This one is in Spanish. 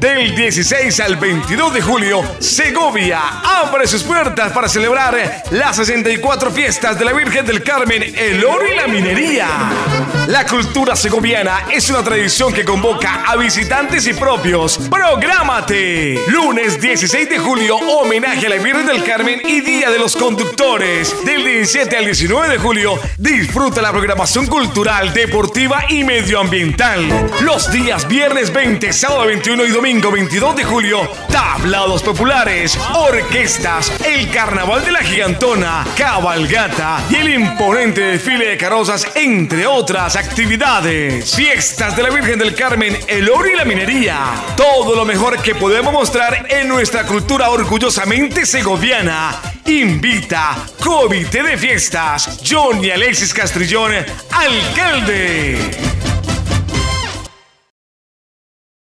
Del 16 al 22 de julio, Segovia abre sus puertas para celebrar las 64 fiestas de la Virgen del Carmen, el oro y la minería. La cultura segoviana es una tradición que convoca a visitantes y propios. ¡Prográmate! Lunes 16 de julio, homenaje a la Virgen del Carmen y Día de los Conductores. Del 17 al 19 de julio, disfruta la programación cultural, deportiva y medioambiental. Los días viernes 20, sábado 21 y domingo 22 de julio, tablados populares, orquestas, el Carnaval de la Gigantona, cabalgata y el imponente desfile de carrozas, entre otras actividades. Fiestas de la Virgen del Carmen, el oro y la minería. Todo lo mejor que podemos mostrar en nuestra cultura orgullosamente segoviana. Invita Comité de Fiestas, Johnny Alexis Castrillón, alcalde.